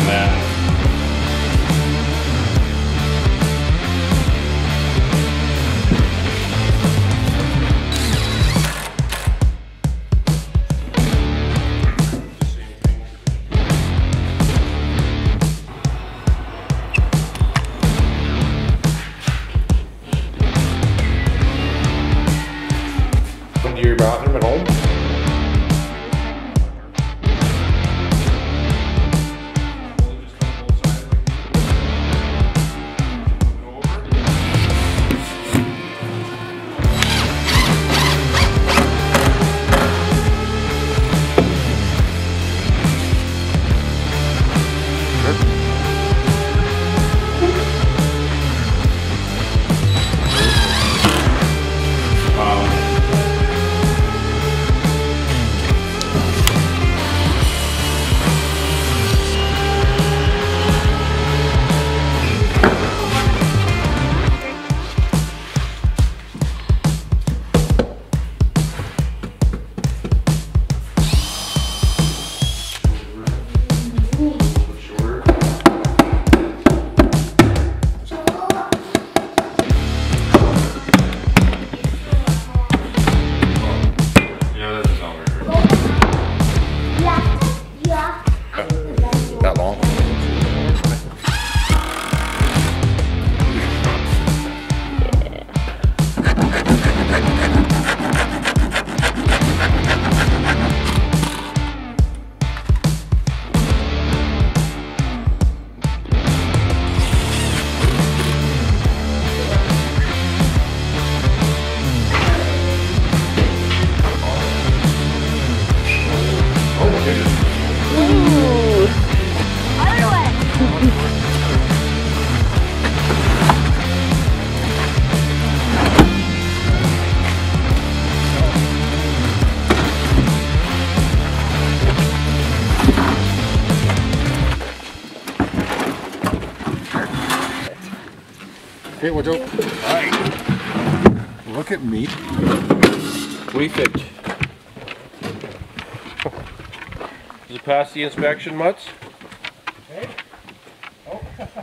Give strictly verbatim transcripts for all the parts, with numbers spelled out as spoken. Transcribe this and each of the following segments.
man. To your bathroom at home? That long? Oh my goodness. Okay, watch out. Alright. Look at me. What do you think? Does it pass the inspection, Mutz? Okay. Oh.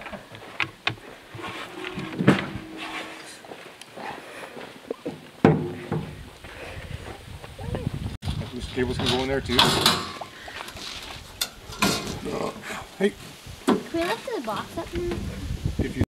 These cables can go in there too. Hey. Can we lift the box up now? If you